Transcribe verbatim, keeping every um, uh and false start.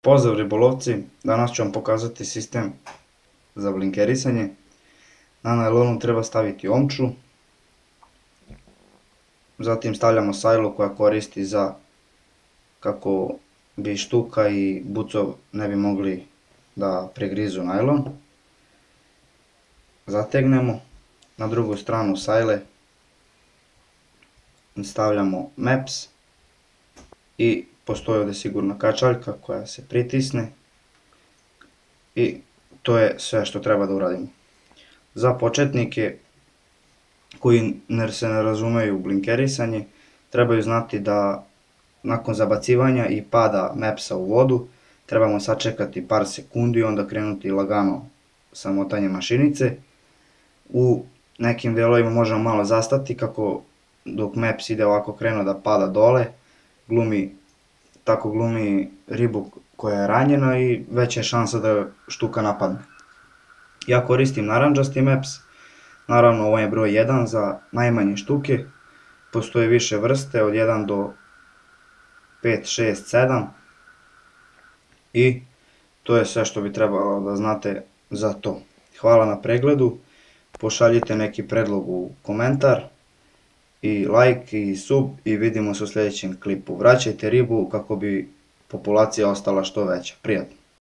Pozdrav ribolovci, danas ću vam pokazati sistem za blinkerisanje. Na najlonu treba staviti omču, zatim stavljamo sajlu koja koristi za kako bi štuka i bucov ne bi mogli da pregrizu najlon. Zategnemo, na drugu stranu sajle stavljamo meps i postoji ovdje sigurna kačaljka koja se pritisne i to je sve što treba da uradimo. Za početnike koji se ne razumeju u blinkerisanje, trebaju znati da nakon zabacivanja i pada mepsa u vodu trebamo sačekati par sekundi i onda krenuti lagano sa motanjem mašinice. U nekim delovima možemo malo zastati kako dok meps ide ovako krenu da pada dole, glumi tako glumi ribu koja je ranjena i veća je šansa da štuka napadne. Ja koristim narandžasti meps, naravno ovo je broj jedan za najmanje štuke, postoje više vrste od jedan do pet, šest, sedam i to je sve što bi trebalo da znate za to. Hvala na pregledu, pošaljite neki predlog u komentar i like i sub i vidimo se u sljedećem klipu. Vraćajte ribu kako bi populacija ostala što veća. Prijatno!